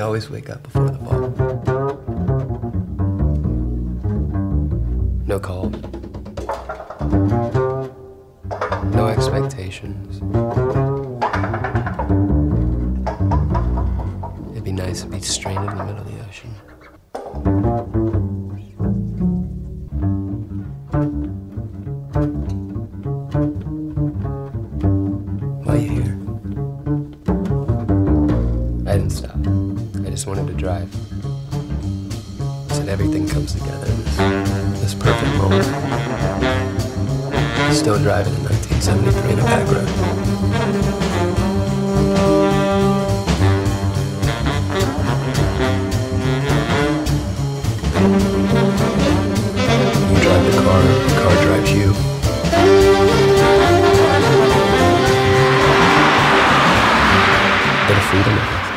always wake up before the ball. No call. No expectations. It'd be nice to be stranded in the middle of the ocean. Why are you here? I didn't stop. I just wanted to drive. So that everything comes together in this perfect moment. Still driving in 1973 in a back road. You drive the car drives you. Bit of freedom, I guess.